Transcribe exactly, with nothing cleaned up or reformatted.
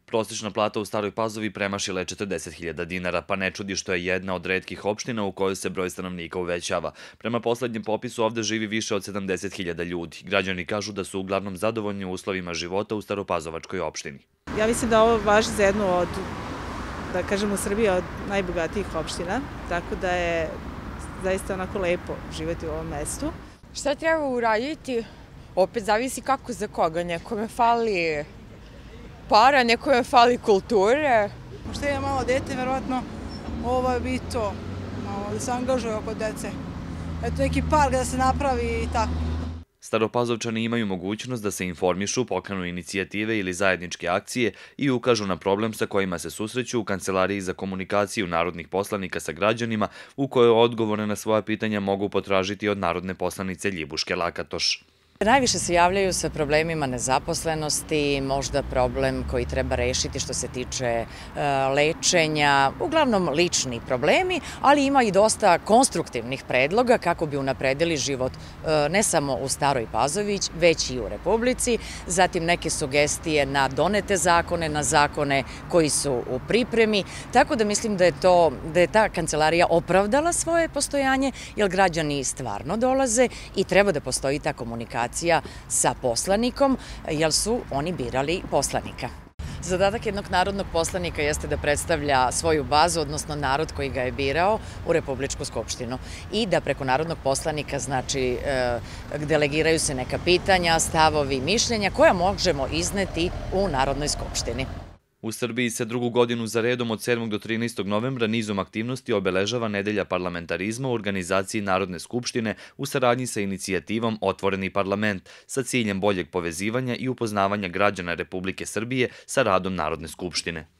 Prosječna plata u Staroj Pazovi premašila je četrdeset hiljada dinara, pa ne čudi što je jedna od retkih opština u kojoj se broj stanovnika uvećava. Prema poslednjem popisu ovde živi više od sedamdeset hiljada ljudi. Građani kažu da su uglavnom zadovoljni uslovima života u Staropazovačkoj opštini. Ja mislim da ovo važi za jednu od, da kažem u Srbiji, od najbogatijih opština, tako da je zaista onako lepo živeti u ovom mestu. Šta treba uraditi? Opet zavisi kako za koga. Nekome fali para, nekome fali kulture. Možda je malo dete, verovatno ovo bi to, malo da se angažuje oko dece. Eto neki park da se napravi i tako. Staropazovčani imaju mogućnost da se informišu, pokrenu inicijative ili zajedničke akcije i ukažu na problem sa kojima se susreću u Kancelariji za komunikaciju narodnih poslanika sa građanima, u kojoj odgovore na svoja pitanja mogu potražiti od narodne poslanice Ljibuške Lakatoš. Najviše se javljaju sa problemima nezaposlenosti, možda problem koji treba rešiti što se tiče lečenja, uglavnom lični problemi, ali ima i dosta konstruktivnih predloga kako bi unapredili život ne samo u Staroj Pazovi, već i u Republici, zatim neke sugestije na donete zakone, na zakone koji su u pripremi, tako da mislim da je, to, da je ta kancelarija opravdala svoje postojanje, jer građani stvarno dolaze i treba da postoji ta komunikacija sa poslanikom, jer su oni birali poslanika. Zadatak jednog narodnog poslanika jeste da predstavlja svoju bazu, odnosno narod koji ga je birao u Republičku skupštinu i da preko narodnog poslanika, znači, delegiraju se neka pitanja, stavovi, mišljenja koja možemo izneti u Narodnoj skupštini. U Srbiji se drugu godinu za redom od sedmog do trinaestog novembra nizom aktivnosti obeležava Nedelja parlamentarizma u organizaciji Narodne skupštine u saradnji sa inicijativom Otvoreni parlament sa ciljem boljeg povezivanja i upoznavanja građana Republike Srbije sa radom Narodne skupštine.